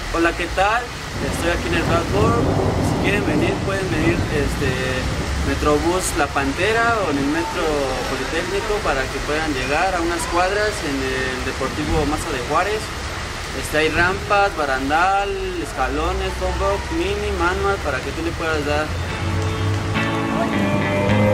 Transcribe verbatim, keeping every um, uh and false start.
Hola, ¿qué tal? Estoy aquí en el Blackboard. Si quieren venir, pueden venir este Metrobús La Pantera o en el Metro Politécnico para que puedan llegar a unas cuadras en el Deportivo Maza de Juárez. Este, hay rampas, barandal, escalones, foam box, mini, manual para que tú le puedas dar.